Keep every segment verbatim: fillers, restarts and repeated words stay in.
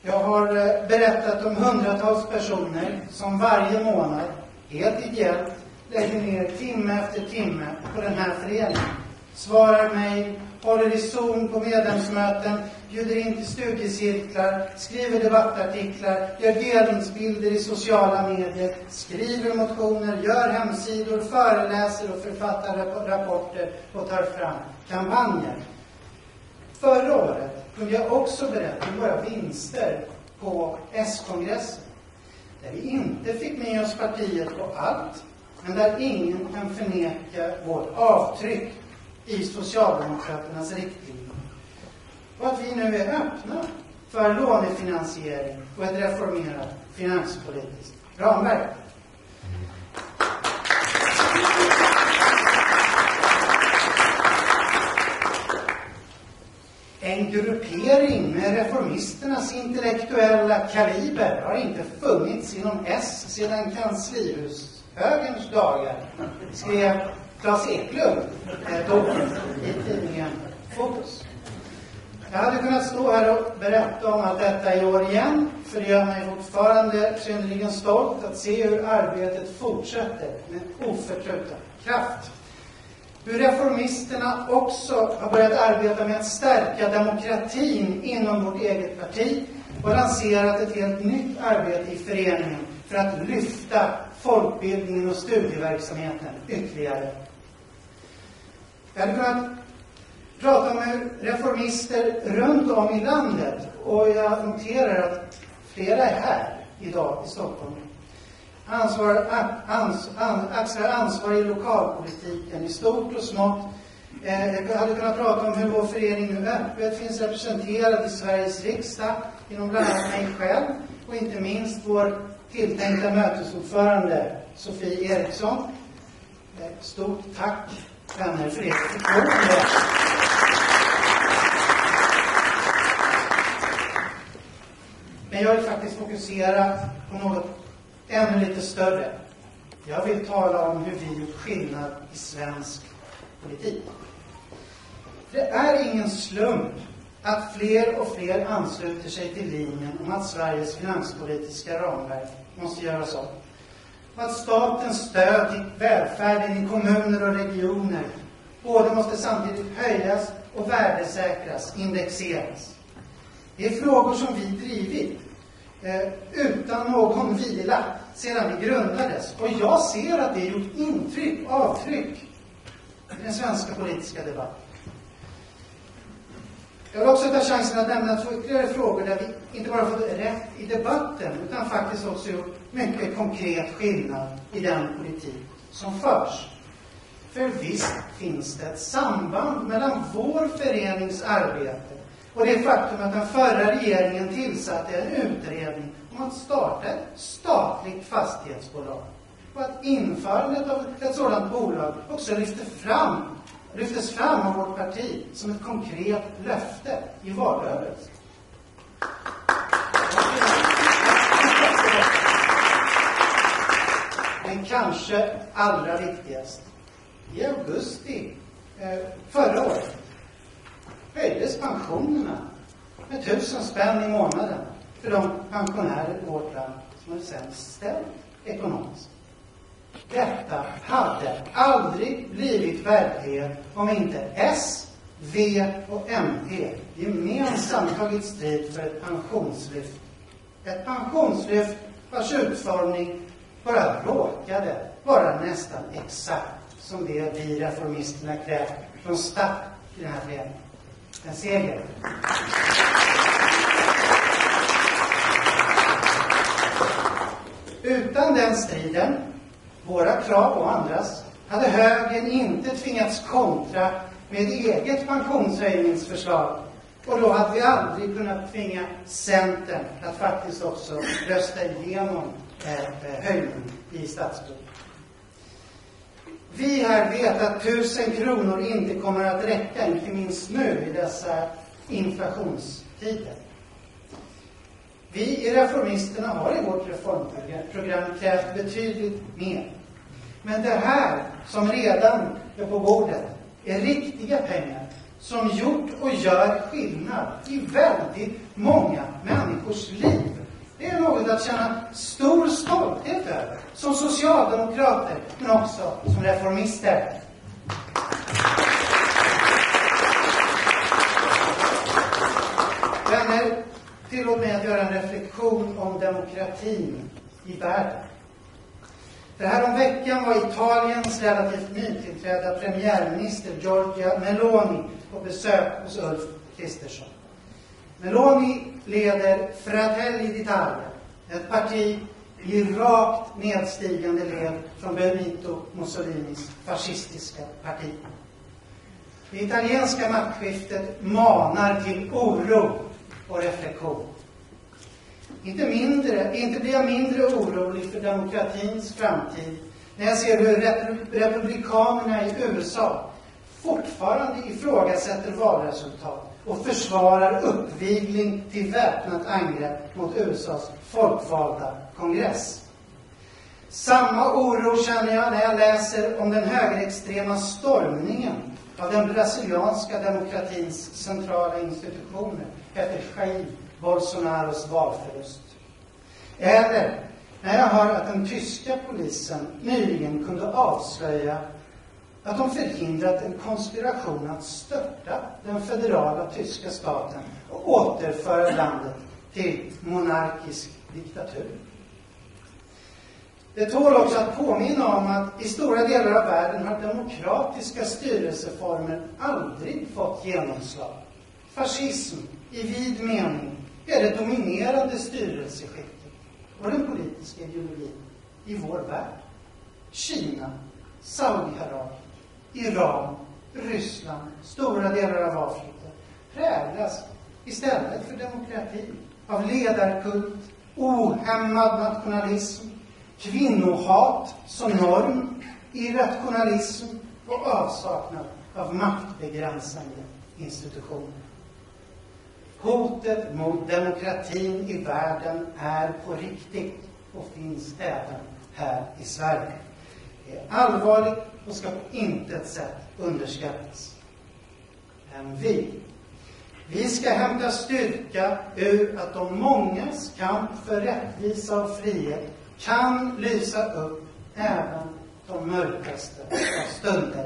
Jag har berättat om hundratals personer som varje månad, helt ideellt, lägger ner timme efter timme på den här föreningen. Svarar mig, håller i Zoom på medlemsmöten, bjuder in till studiecirklar, skriver debattartiklar, gör delningsbilder i sociala medier, skriver motioner, gör hemsidor, föreläser och författar rapporter och tar fram kampanjer. Förra året kunde jag också berätta om våra vinster på S-kongressen. Där vi inte fick med oss partiet på allt, men där ingen kan förneka vårt avtryck i Socialdemokraternas riktlinjer. Och att vi nu är öppna för lånefinansiering och ett reformerat finanspolitiskt ramverk. En gruppering med reformisternas intellektuella kaliber har inte funnits inom S sedan kanslihushögerns dagar, skrev Claes Eklund då i tidningen Fokus. Jag hade kunnat stå här och berätta om att detta i år igen, för det gör mig fortfarande synnerligen stolt att se hur arbetet fortsätter med oförtruten kraft. Hur reformisterna också har börjat arbeta med att stärka demokratin inom vårt eget parti och lanserat ett helt nytt arbete i föreningen för att lyfta folkbildningen och studieverksamheten ytterligare. Jag hade kunnat prata med reformister runt om i landet och jag noterar att flera är här idag i Stockholm. Ansvar, ans, an, axlar ansvar i lokalpolitiken i stort och smått. Eh, jag hade kunnat prata om hur vår förening nu öppet finns representerad i Sveriges riksdag genom bland annat mig själv och inte minst vår tilltänkta mötesordförande Sofie Eriksson. Eh, stort tack vänner för ert förtroende. Men jag vill faktiskt fokusera på något ännu lite större. Jag vill tala om hur vi gjort skillnad i svensk politik. Det är ingen slump att fler och fler ansluter sig till linjen om att Sveriges finanspolitiska ramverk måste göras om. Och att statens stöd till välfärden i kommuner och regioner både måste samtidigt höjas och värdesäkras, indexeras. Det är frågor som vi drivit eh, utan någon vila sedan vi grundades. Och jag ser att det gjort intryck, avtryck i den svenska politiska debatten. Jag vill också ta chansen att nämna två ytterligare frågor där vi inte bara fått rätt i debatten utan faktiskt också gjort mycket konkret skillnad i den politik som förs. För visst finns det ett samband mellan vår förenings arbete och det faktum att den förra regeringen tillsatte en utredning om att starta ett statligt fastighetsbolag. Och att införandet av ett sådant bolag också lyfter fram, lyftes fram av vårt parti som ett konkret löfte i valrörelsen. Men kanske allra viktigast, i augusti eh, förra året höjdes pensionerna med tusen spänn i månaden för de pensionärer i vårt land som är sämst ställt ekonomiskt. Detta hade aldrig blivit verklighet om inte S, V och M P gemensamt tagit strid för ett pensionslyft. Ett pensionslyft vars utformning bara råkade vara nästan exakt som det vi reformisterna krävt från start i den här föreningen. En seger. Utan den striden, våra krav och andras, hade högern inte tvingats kontra med eget pensionshöjningsförslag. Och då hade vi aldrig kunnat tvinga Centern att faktiskt också rösta igenom eh, höjning i statsbudgeten. Vi här vet att tusen kronor inte kommer att räcka, inte minst nu i dessa inflationstider. Vi i reformisterna har i vårt reformprogram krävt betydligt mer. Men det här som redan är på bordet är riktiga pengar som gjort och gör skillnad i väldigt många människors människors liv. Det är något att känna stor stolthet över, som socialdemokrater, men också som reformister. Vänner, tillåt mig att göra en reflektion om demokratin i världen. För här om veckan var Italiens relativt nytillträdda premiärminister Giorgia Meloni på besök hos Ulf Kristersson. Meloni leder Fratelli d'Italia, ett parti i rakt nedstigande led från Benito Mussolinis fascistiska parti. Det italienska maktskiftet manar till oro och reflektion. Inte, mindre, inte blir jag mindre orolig för demokratins framtid när jag ser hur republikanerna i U S A fortfarande ifrågasätter valresultat och försvarar uppvigling till väpnat angrepp mot U S A:s folkvalda kongress. Samma oro känner jag när jag läser om den högerextrema stormningen av den brasilianska demokratins centrala institutioner efter Jair Bolsonaros valförlust. Eller när jag hör att den tyska polisen nyligen kunde avslöja att de förhindrat en konspiration att störta den federala tyska staten och återföra landet till monarkisk diktatur. Det tål också att påminna om att i stora delar av världen har demokratiska styrelseformer aldrig fått genomslag. Fascism i vid mening är det dominerande styrelseskicket och den politiska ideologin i vår värld. Kina, Saudiarabien, Iran, Ryssland, stora delar av Afrika präglas istället för demokrati av ledarkult, ohämmad nationalism, kvinnohat som norm, irrationalism och avsaknad av maktbegränsande institutioner. Hotet mot demokratin i världen är på riktigt och finns även här i Sverige. Det är allvarligt och ska på intet sätt underskattas. Men vi, vi ska hämta styrka ur att de mångas kamp för rättvisa och frihet kan lysa upp även de mörkaste av stunder.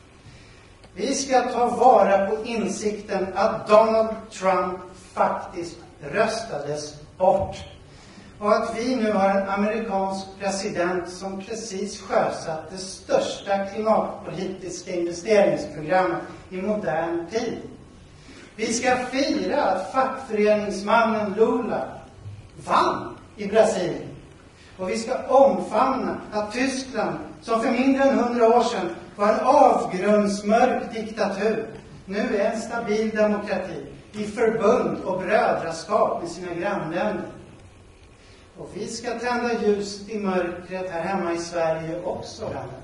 Vi ska ta vara på insikten att Donald Trump faktiskt röstades bort. Och att vi nu har en amerikansk president som precis sjösatt det största klimatpolitiska investeringsprogrammet i modern tid. Vi ska fira att fackföreningsmannen Lula vann i Brasilien. Och vi ska omfamna att Tyskland, som för mindre än hundra år sedan var en avgrundsmörk diktatur, nu är en stabil demokrati i förbund och brödraskap med sina grannländer. Och vi ska tända ljuset i mörkret här hemma i Sverige också, vänner.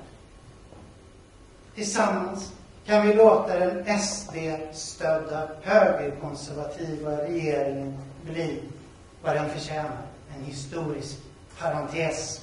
Tillsammans kan vi låta den S D-stödda högerkonservativa regeringen bli vad den förtjänar, en historisk parentes.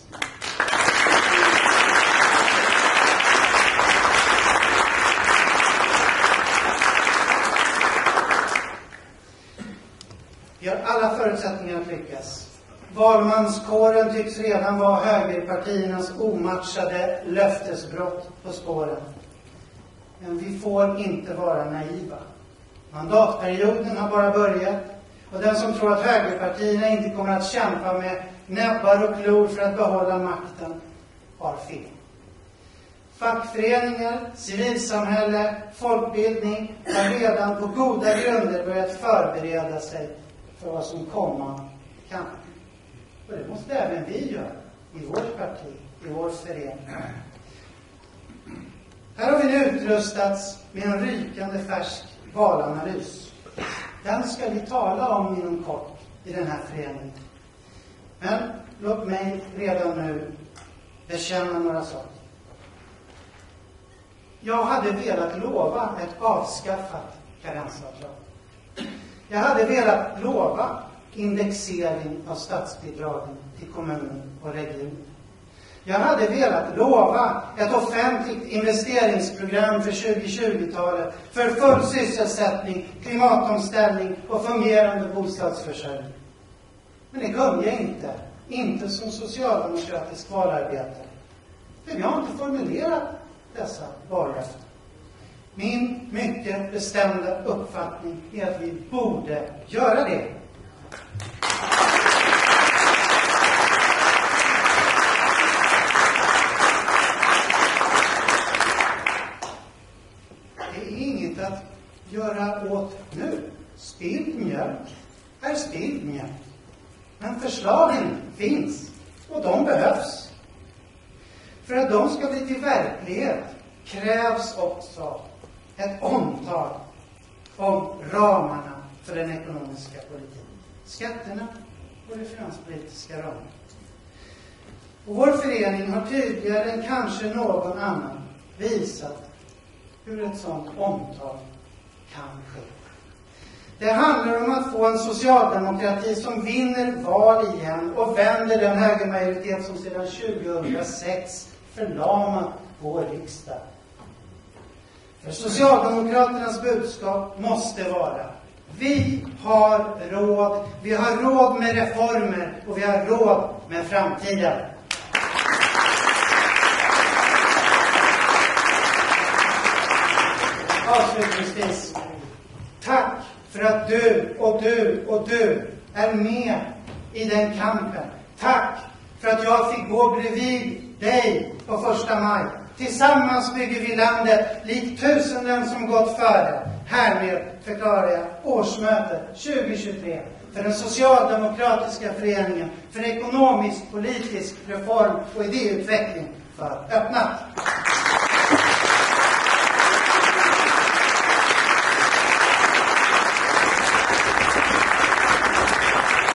Vi har alla förutsättningar att lyckas. Valmanskåren tycks redan vara högerpartiernas omatchade löftesbrott på spåren. Men vi får inte vara naiva. Mandatperioden har bara börjat. Och den som tror att högerpartierna inte kommer att kämpa med näbbar och klor för att behålla makten har fel. Fackföreningar, civilsamhälle, folkbildning har redan på goda grunder börjat förbereda sig för vad som komma kan. Och det måste även vi göra i vårt parti, i vår förening. Här har vi nu utrustats med en rykande färsk valanalys. Den ska vi tala om inom kort i den här föreningen. Men låt mig redan nu bekänna några saker. Jag hade velat lova ett avskaffat karensavdrag. Jag hade velat lova indexering av statsbidragen till kommuner och regioner. Jag hade velat lova ett offentligt investeringsprogram för tjugo-tjugotalet för full sysselsättning, klimatomställning och fungerande bostadsförsörjning. Men det kunde jag inte. Inte som socialdemokratisk valarbetare. För vi har inte formulerat dessa vallöften. Min mycket bestämda uppfattning är att vi borde göra det. Det är inget att göra åt nu. Spilld mjölk är spilld mjölk. Men förslagen finns och de behövs. För att de ska bli till verklighet krävs också ett omtag om ramarna för den ekonomiska politiken. Skatterna och det finanspolitiska ramarna. Och vår förening har tydligare än kanske någon annan visat hur ett sådant omtag kan ske. Det handlar om att få en socialdemokrati som vinner val igen och vänder den högermajoritet som sedan tjugohundrasex förlamat vår riksdag. För Socialdemokraternas budskap måste vara: vi har råd, vi har råd med reformer och vi har råd med framtiden. Avslutningsvis, tack för att du och du och du är med i den kampen. Tack för att jag fick gå bredvid dig på första maj. Tillsammans bygger vi landet likt tusenden som gått före. Härmed förklarar jag årsmötet tjugohundratjugotre för den socialdemokratiska föreningen för ekonomisk, politisk reform och idéutveckling för öppnat.